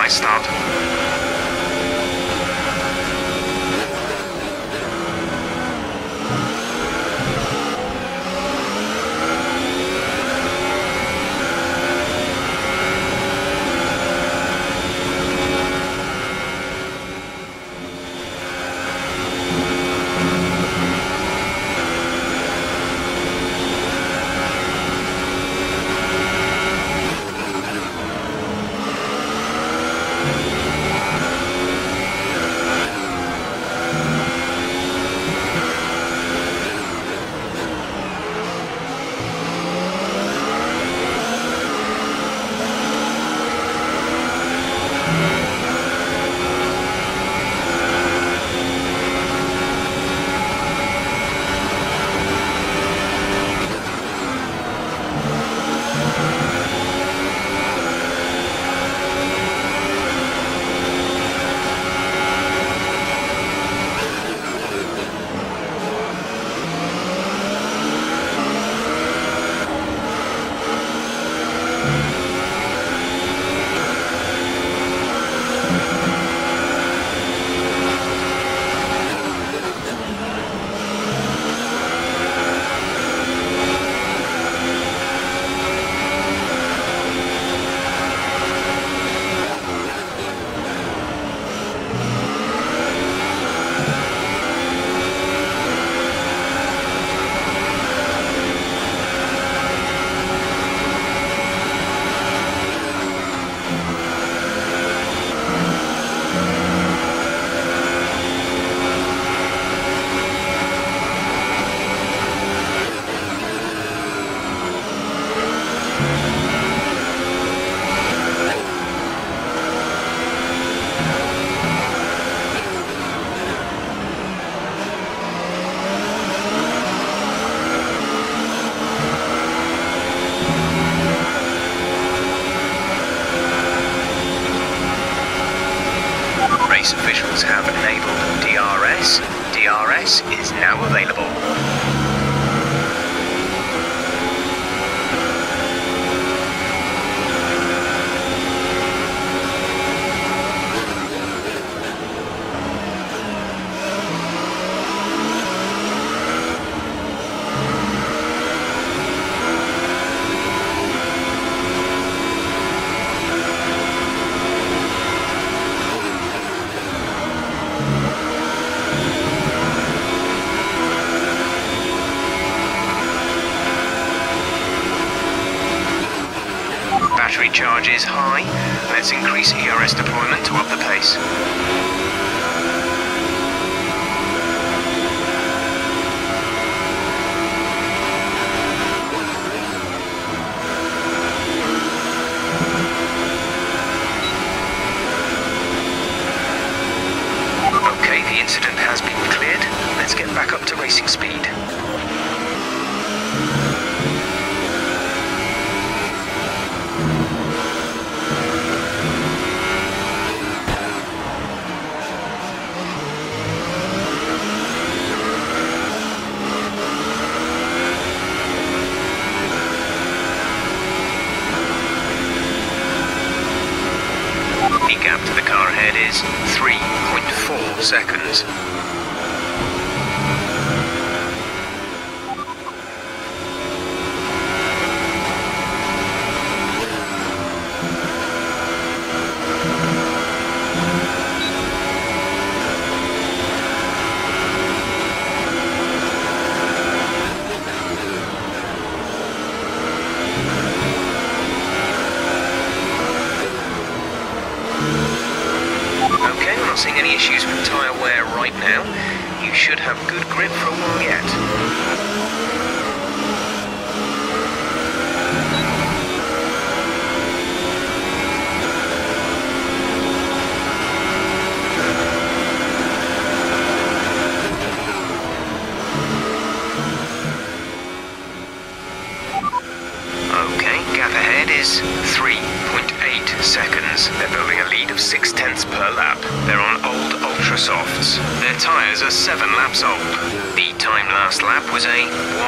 press start. Race officials have enabled DRS. DRS is now available. Battery charge is high. Let's increase ERS deployment to up the pace. Okay, the incident has been cleared. Let's get back up to racing speed. The gap to the car ahead is 3.4 seconds. Not seeing any issues with tyre wear right now. You should have good grip for a while yet. Okay, gap ahead is 3.8 seconds. They're building a lead of 0.6 per lap. They're on old Ultra Softs. Their tyres are 7 laps old. The time last lap was a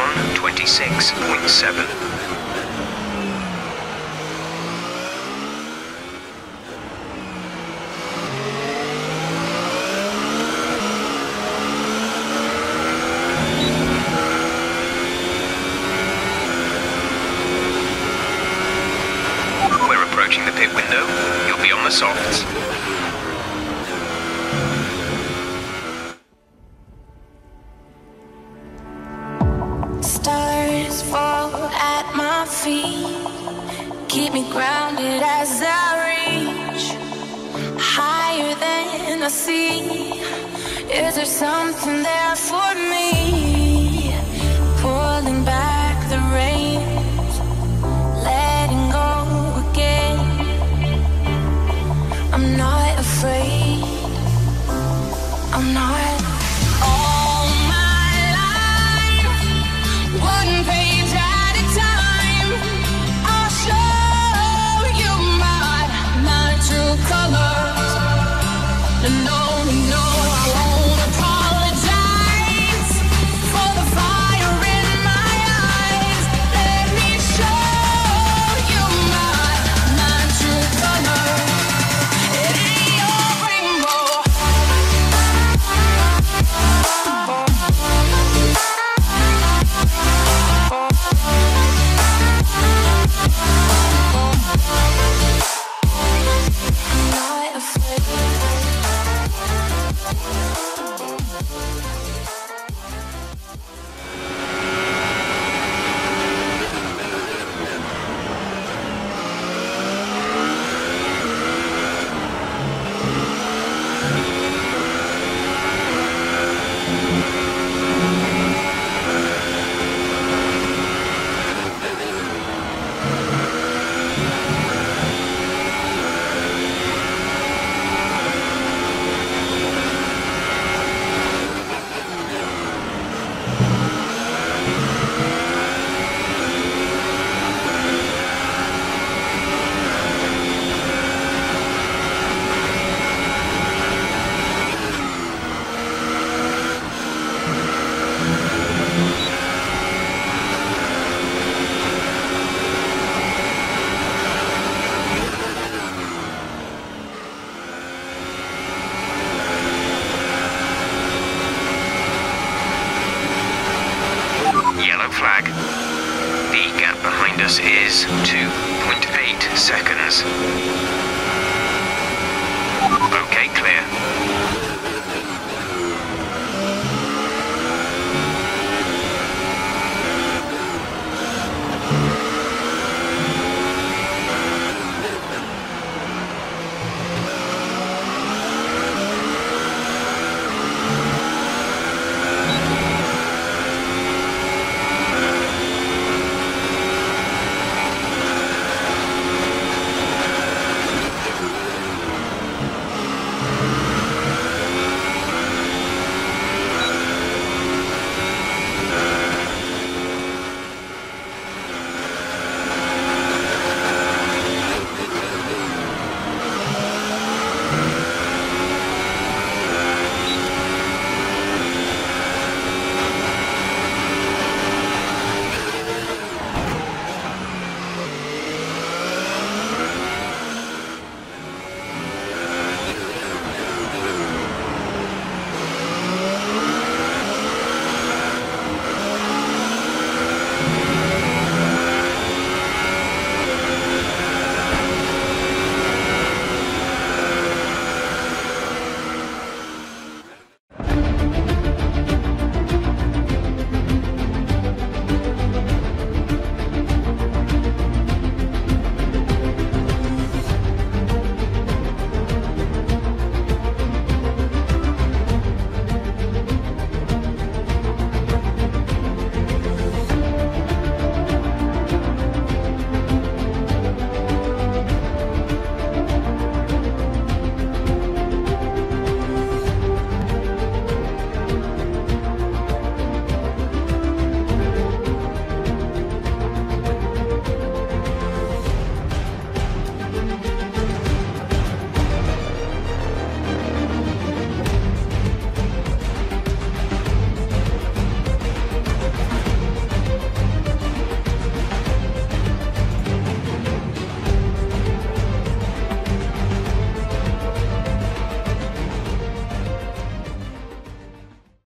1:26.7. softs. Stars fall at my feet, keep me grounded as I reach higher than I see. Is there something there for me? Pulling back the reins, letting go again. I'm not afraid, I'm not. All my life, one page at a time, I'll show you my true colors. No, no, I won't apologize for the fire in my eyes. Let me show you my true colors. It ain't your rainbow. I'm not afraid. Yellow flag. The gap behind us is 2.8 seconds.